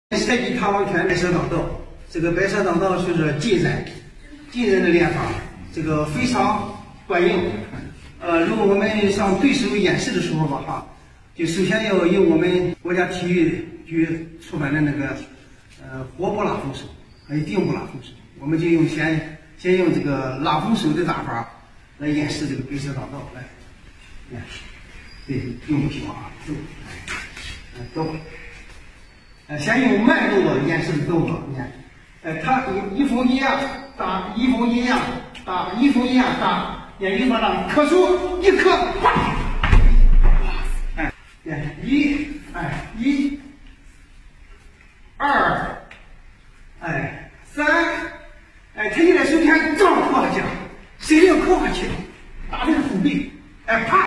射击螳螂拳白蛇挡道，这个白蛇挡道就是近人的练法，这个非常管用。如果我们向对手演示的时候吧，哈，就首先要用我们国家体育局出版的那个活捕拉风手，还有定捕拉风手，我们就先用这个拉风手的打法来演示这个白蛇挡道。来，看，对，用不平啊，走，先用慢动作演示的动作，你看，他一风一样打，一风一样打，一风一样打，眼一方上磕出一磕，啪。